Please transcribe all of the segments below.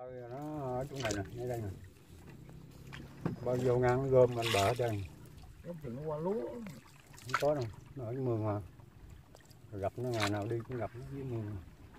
Nó ở chỗ này nè, ngay đây nè. Bao vô ngang gom anh bờ ở đây. Nó qua lúa. Không có đâu, nó ở mương mà. Rồi gặp nó ngày nào đi cũng gặp nó dưới mương.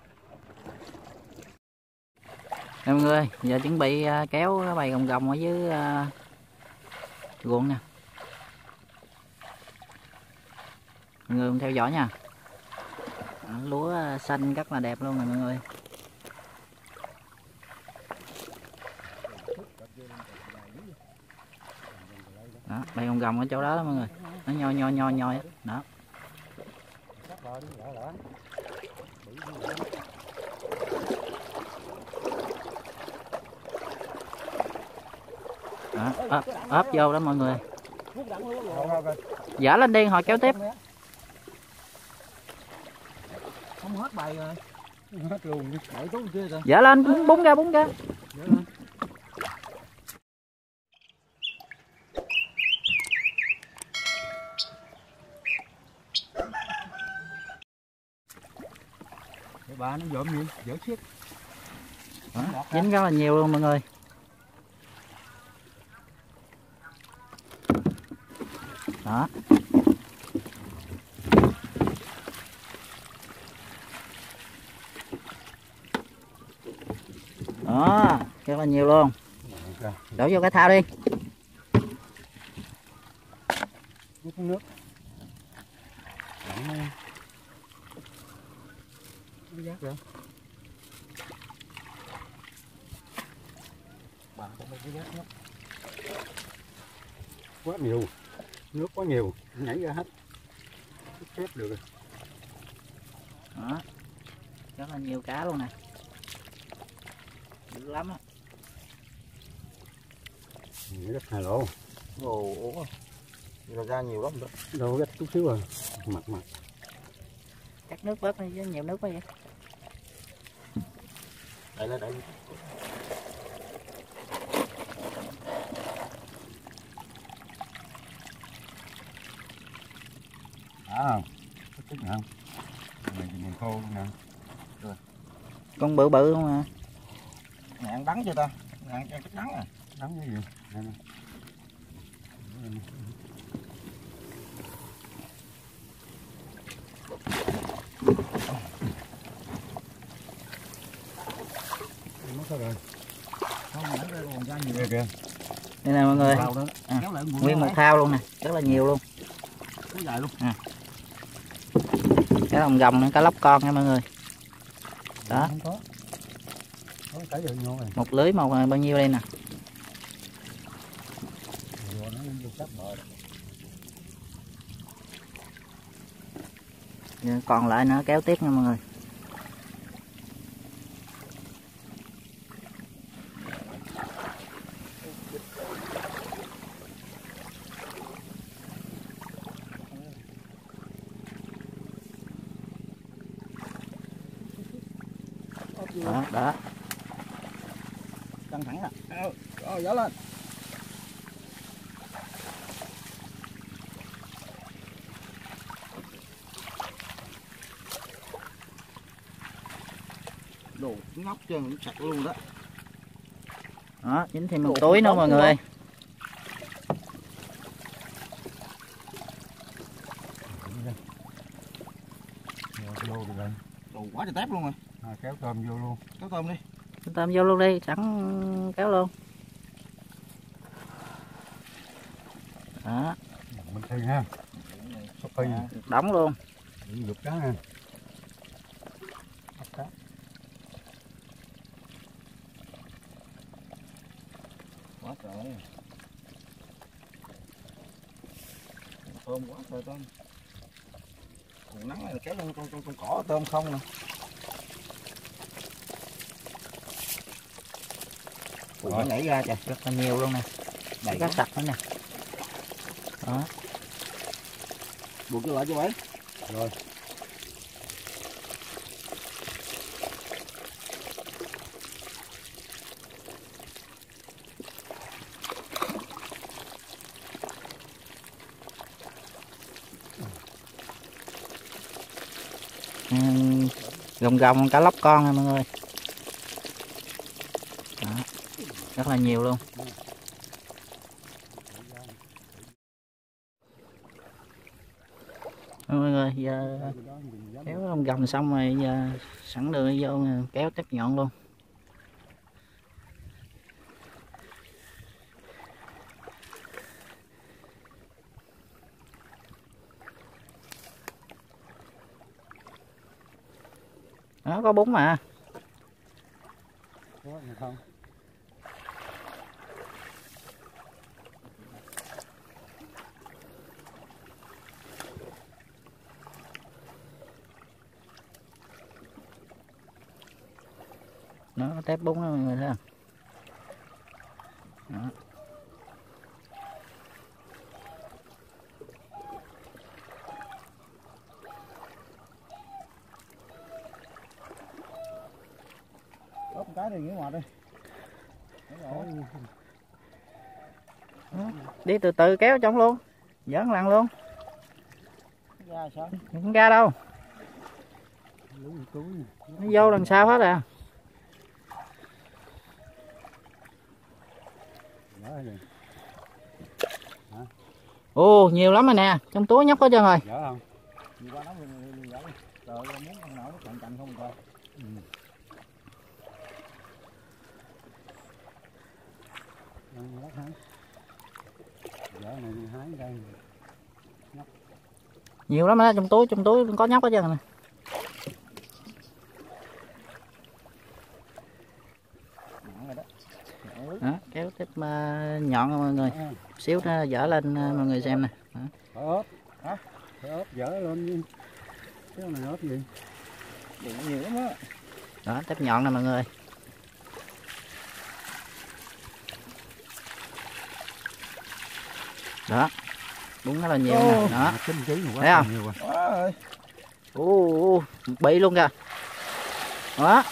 Mọi người ơi, giờ chuẩn bị kéo cái bầy gồng gồng ở dưới ruộng nè. Mọi người cùng theo dõi nha. Lúa xanh rất là đẹp luôn nè mọi người. Đó, bầy gồng gồng ở chỗ đó, đó mọi người. Nó nhoi á. Đó. Đó, ốp vô đó mọi người. Dở lên đi hồi kéo tiếp. Không hết bài rồi. Hết luôn. Dở lên, búng ra. Cái bà nó dộm gì? Dở xiết. Dính rất là nhiều luôn mọi người. Đó. Đó, rất là nhiều luôn. Đổ vô cái thao đi. Nước. Giác rồi. Bà có mấy cái giác nữa. Quá nhiều. Nước quá nhiều, nhảy ra hết. Xếp được rồi. Đó. Rất là nhiều cá luôn nè. Dữ lắm á. Rất hà lộ. Ủa. Rồi ra nhiều lắm đó. Đâu rất chút xíu rồi. Mặt. Cắt nước bớt đi chứ nhiều nước quá vậy. Đẩy lên. Không? Có chút nào không? Mình khô luôn nè. Rồi. Con bự không à? Mẹ ăn đắng chưa ta? Mẹ ăn chắc đắng à? Đắng cái gì? Nè. Nó sao rồi? Không, nãy ra còn ra nhiều kìa. Đây nè mọi người. Nguyên một thao luôn nè, rất là nhiều luôn. Cái dài luôn. Cá lồng gồng, cá lóc con nha mọi người. Đó. Không có. Cái gì nhô này. Một lưới một bao nhiêu đây nè. Giờ còn lại nữa kéo tiếp nha mọi người. Đó. Căng thẳng à. Rồi, dở lên. Đồ ngóc chân sạch luôn đó. Đó, dính thêm một túi nữa mọi người. Vô rồi. Đồ quá trời tép luôn rồi. Kéo tôm vô luôn. Kéo tôm đi. Tôm vô luôn đi, sẵn kéo luôn. Đó. Mình thi ha. Đóng luôn. Dục cá nè. Quá trời. Tôm quá trời tôm. Còn nắng này là kéo trong cỏ tôm không nè. Nó nhảy ra kìa, Rất là nhiều luôn nè. Đầy cá sặc nữa nè. Đó. Buộc cho lại cho bảy. Rồi. Gồng gồng cá lóc con nè mọi người. Đó. Rất là nhiều luôn. Mọi người giờ kéo lông gầm xong rồi, giờ sẵn đường đi vô kéo tép nhọn luôn. Đó, có bún mà. Có không? Nó có tép bún đó mọi người thấy không? Đó. Ốp một cái đi nghỉ ngoài đi. Đi từ từ kéo trong luôn, dẫn lần luôn. Ra sao? Không ra đâu, nó vô lần sau hết à. Ồ, nhiều lắm rồi nè, trong túi nhóc hết trơn rồi. Dở không? Đi qua đó mình dở đi. Trời ơi, muốn con nào nó cạnh cạnh không coi. Dở này đi hái đây. Nhiều lắm đó, trong túi có nhóc hết trơn nè. Đó, kéo tiếp nhọn mọi người, xíu nó dở lên mọi người xem nè. Phải ốp, phải ốp dở lên chứ. Cái này ốp gì? Đừng nhiều lắm á. Đó, tép nhọn nè mọi người. Đó, đúng là nhiều nè. Đó, thấy không? Nhiều rồi. Bị luôn kìa. Đó.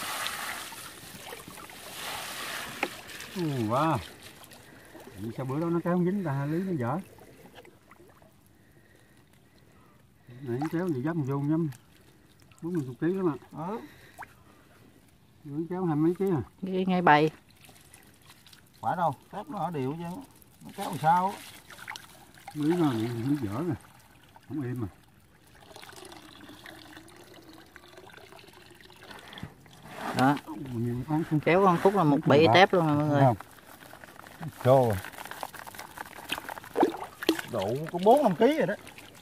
Wow. Sao bữa đó nó kéo không dính ta, Lý nó dở. Này kéo gì dám vô nhắm 40 kg lắm ạ. Nó kéo 20 mấy ký à. Ngay bầy. Phải đâu, tép nó ở đều chứ. Nó kéo làm sao? Lý nó dở rồi. Không im mà. Đó. Kéo con Phúc là một bị tép luôn nè mọi người. Rồi. Đủ có 4-5 kg rồi đó.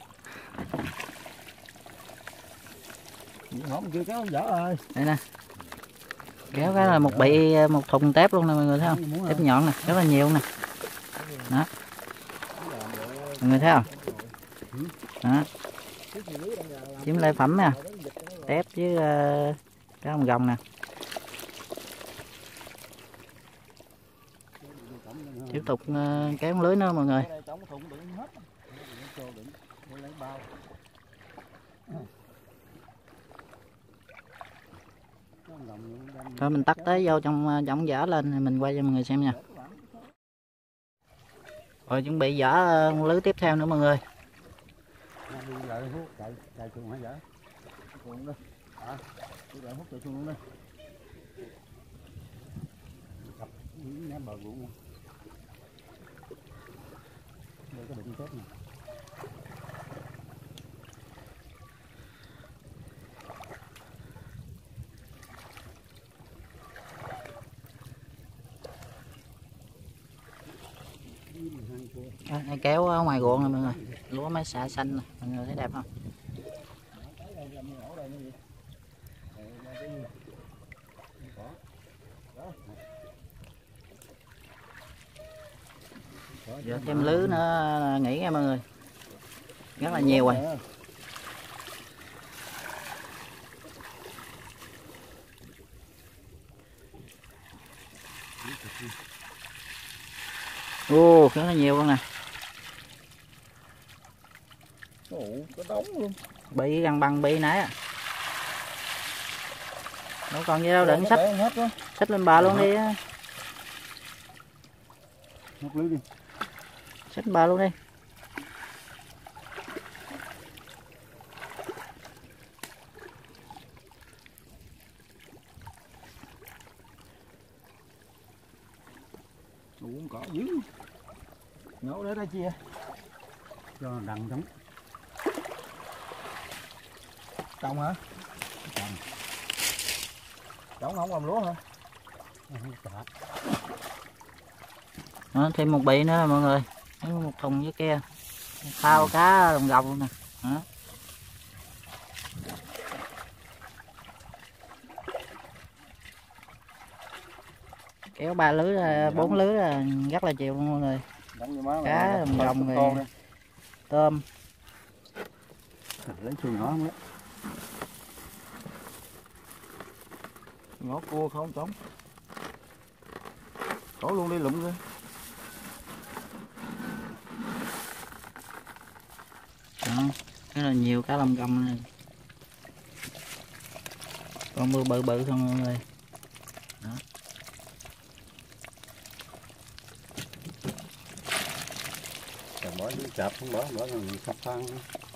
Không kia kéo dở rồi. Đây nè. Kéo cái là một thùng tép luôn nè mọi người thấy không? Tép nhọn nè, rất là nhiều nè. Đó. Mọi người thấy không? Đó. Chiếm lợi phẩm nè. Tép với cái hồng gồng nè. Tiếp tục kéo lưới nữa mọi người. Thôi mình tắt tới vô trong dở lên thì mình quay cho mọi người xem nha. Rồi chuẩn bị dở lưới tiếp theo nữa mọi người. Kéo ở ngoài ruộng nè mọi người, lúa mấy xạ xanh nè, mọi người thấy đẹp không? Giờ thêm lưới nữa nghỉ nha mọi người, rất là nhiều rồi. Rất là nhiều luôn nè. Có đống luôn. Bị găng bằng bị nãy à. Đâu còn gì đâu, đừng xách lên bờ luôn đi. Xách bờ luôn đi. Uống cỏ dữ. Nhổ để ra chia. Cho nó đằng giống. Trồng hả? Trồng. Trồng không làm lúa hả? Không sợ. Đó, thêm một bị nữa mọi người, một thùng với kia thao cá đồng gồng luôn nè. Đó. Kéo 3 lưới ra, 4 lưới là rất là chiều luôn mọi người. Cá đồng gồng rồi tôm. Lấy xuồng nó không đấy. Ngó cua không trống. Có luôn đi lụm kìa. Đó, cái là nhiều cá lông gông này. Con bự bự bự không mọi người. Đó. Bỏ dưới chạp không bỏ mình sắp phan.